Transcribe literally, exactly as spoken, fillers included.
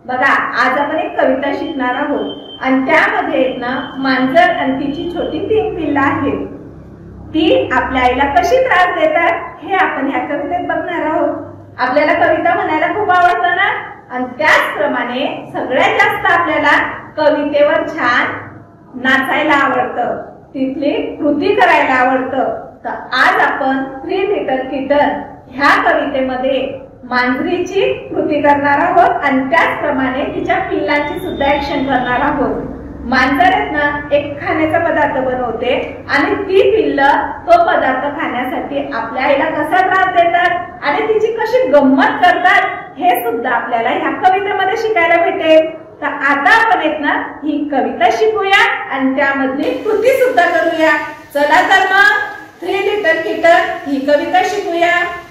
बघा आज आपण एक कविता शिकणार आहोत आणि त्यामध्ये एक ना मांजर आणि तिची छोटी तीन पिल्लं आहेत। ती आपल्या आईला कशी त्रास देतात हे आपण ह्या कवितेत बघणार आहोत। आपल्याला कविता म्हणायला खूप आवडतं ना, आणि त्याचप्रमाणे सगळ्यात जास्त आपल्याला कवितेवर छान नाचायला आवडतं, तिथली कृती करायला आवडतं। तर आज आपण थ्री लिटल किटन ह्या कवितेमध्ये मांजरीची कृती करणार आहोत आणि त्याचप्रमाणे तिच्या पिल्लांची सुद्धा ऍक्शन करणार आहोत। मांजर आहेत ना एक खाण्याचा पदार्थ बनवते आणि ती पिल्लं तो पदार्थ खाण्यासाठी आपल्या आईला कसा त्रास देतात आणि तिची कशी गंमत करतात हे सुद्धा आपल्याला ह्या कवितेमध्ये शिकायला भेटेल। तर आता आपण आहेत ना ही कविता शिकूया आणि त्यामधली कृती सुद्धा करूया। चला तर मग थ्री लिटल किटन ही कविता शिकूया।